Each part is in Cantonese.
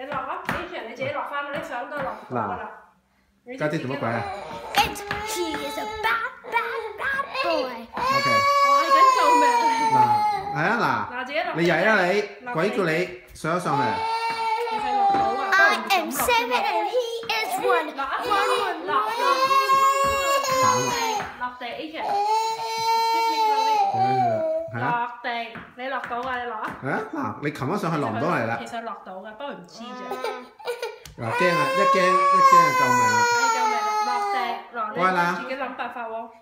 你落啊 ，Adrian 你自己落翻，你想都落到噶啦。 家姐做乜鬼啊 She is a bad boy. ？OK。 我係緊救命。 嗱，係啊嗱，自己落。 你曳啊你，鬼叫你上咗上嚟。 其實落到啊。 I am seven and he is one. 落地 Adrian。 係啊。 落地，你落到啊？你落啊？ 係啊，嗱，你擒咗上去落唔到嚟啦。 其實落到㗎，不過唔知啫。 嗱，驚啊！一驚就救命啦！ 係救命啦！落地，落你自己諗辦法喎。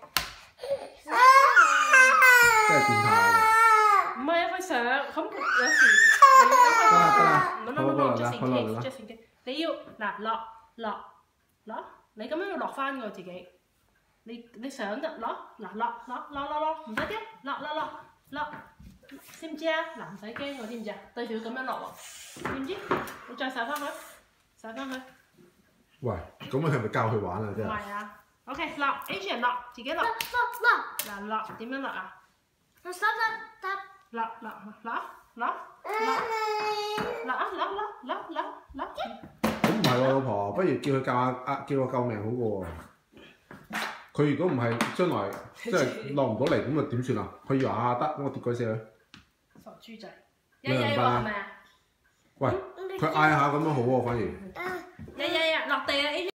真係變態喎！ 唔係啊，佢想咁有時你等佢落，just in case，你要嗱落，你咁樣要落翻喎自己。你想得落，嗱落，唔使驚，落，知唔知啊？嗱唔使驚喎，知唔知啊？對住佢咁樣落喎，知唔知？你再手翻去。 喂，咁我係咪教佢玩啊？真係。 唔係啊 ，OK 落 ，Adrian 落，自己落。嗱落點樣落啊？落。 咁唔係喎，老婆，不如叫佢叫我救命好過喎。佢如果唔係將來即係落唔到嚟，咁啊點算啊？佢以為得，咁我跌鬼死佢。 傻豬仔，日喎係咪啊？ 喂，佢嗌下咁樣好喎，反而。 日落地啊！